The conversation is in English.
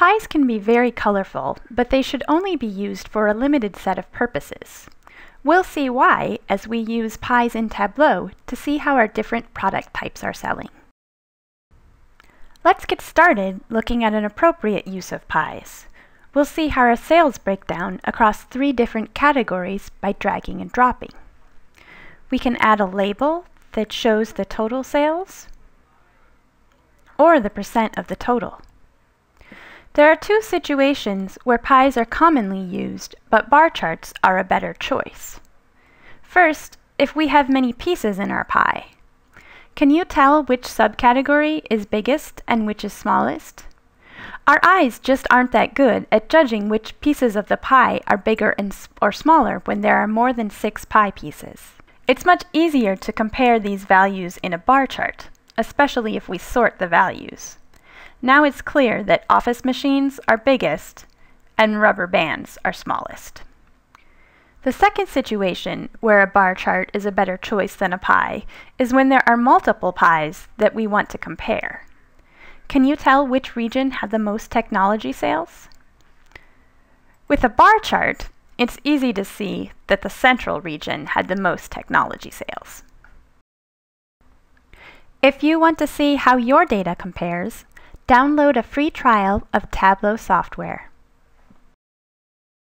Pies can be very colorful, but they should only be used for a limited set of purposes. We'll see why as we use pies in Tableau to see how our different product types are selling. Let's get started looking at an appropriate use of pies. We'll see how our sales break down across 3 different categories by dragging and dropping. We can add a label that shows the total sales or the % of the total. There are 2 situations where pies are commonly used, but bar charts are a better choice. First, if we have many pieces in our pie. Can you tell which subcategory is biggest and which is smallest? Our eyes just aren't that good at judging which pieces of the pie are bigger or smaller when there are more than 6 pie pieces. It's much easier to compare these values in a bar chart, especially if we sort the values. Now it's clear that office machines are biggest and rubber bands are smallest. The second situation where a bar chart is a better choice than a pie is when there are multiple pies that we want to compare. Can you tell which region had the most technology sales? With a bar chart, it's easy to see that the central region had the most technology sales. If you want to see how your data compares, download a free trial of Tableau software.